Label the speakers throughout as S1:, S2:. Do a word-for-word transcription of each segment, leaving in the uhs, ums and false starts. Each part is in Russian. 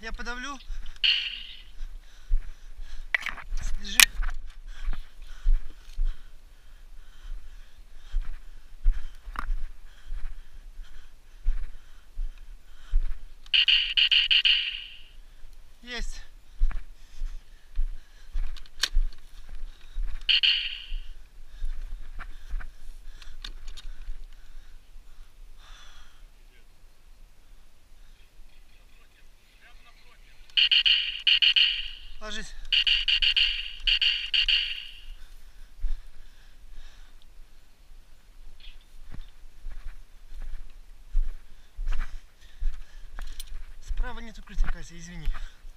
S1: Я подавлю. Держи. Есть. Ложись. Справа нет укрытия, Катя, извини.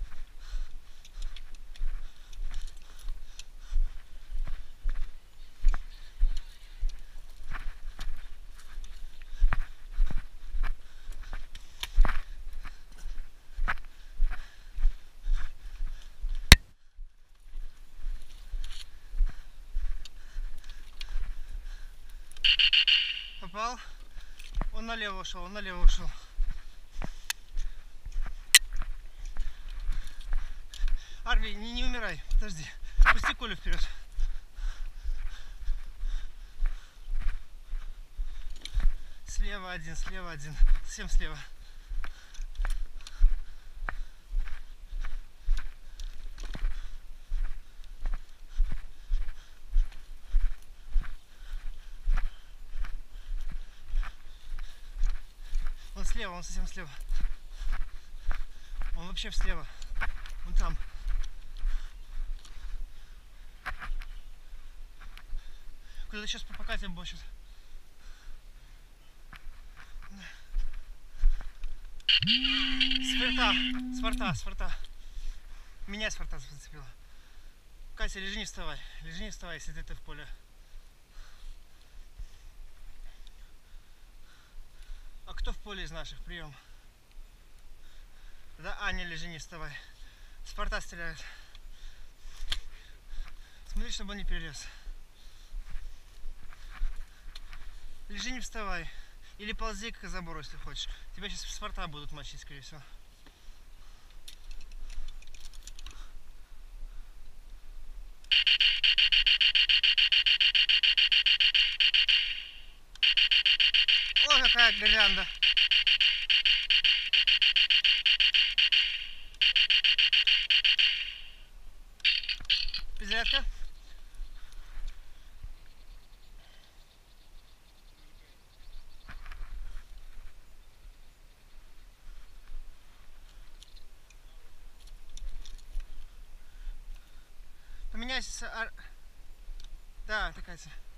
S1: Попал. Он налево ушел, он налево ушел. Арви, не, не умирай, подожди. Пусти Колю вперед. Слева один, слева один. Совсем слева. Он слева, он совсем слева. Он вообще слева. Он там. Куда-то сейчас по покатям бочит. С форта, с форта, с форта. Меня с форта зацепило. Катя, лежи, не вставай. Лежи, не вставай, если ты в поле. А кто в поле из наших? Прием. Да, Аня, лежи, не вставай. С форта стреляют. Смотри, чтобы он не перелез. Лежи, не вставай. Или ползи к забору, если хочешь. Тебя сейчас с форта будут мочить, скорее всего. О, какая гирлянда. Перезарядка. Поменяйся. Ар... Да, такая.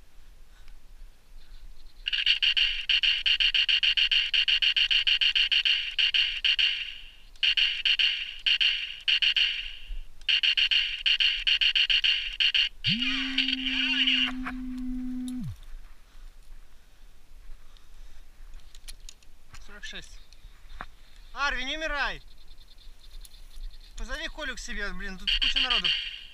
S1: сорок шесть. Арви, не умирай! Позови Колю к себе, блин, тут куча народу.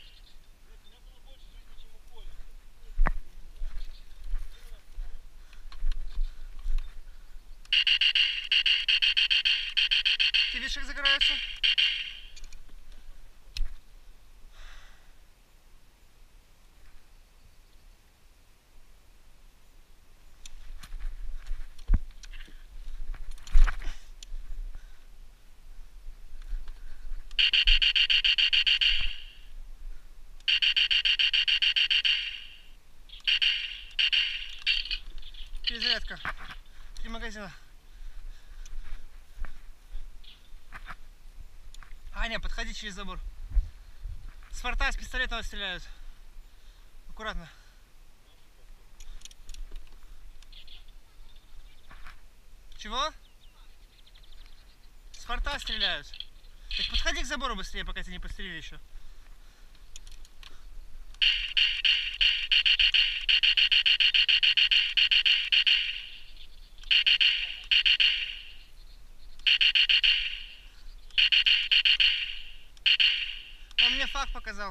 S1: Ты видишь, как загораются? Перезарядка. Три магазина. Аня, подходи через забор. С форта, с пистолета стреляют. Аккуратно. Чего? С форта стреляют. Так подходи к забору быстрее, пока тебя не подстрелили еще. Он мне факт показал.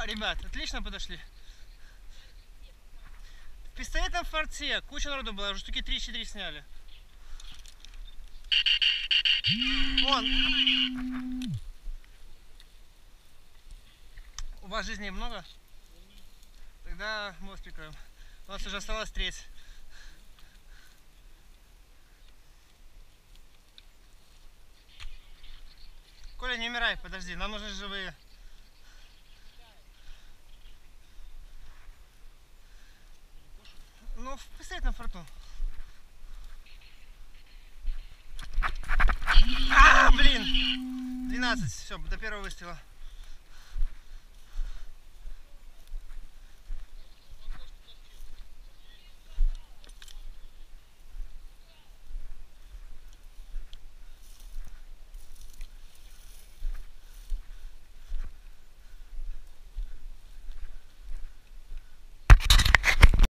S1: О, ребят, отлично подошли. В пистолетном форте куча народу была, уже штуки три-четыре сняли. Вон. У вас жизней много? Тогда мы вас прикроем. У нас уже осталось треть. Коля, не умирай, подожди, нам нужны живые. Ну, в пистолетном форту. А, блин! двенадцать, все, до первого выстрела.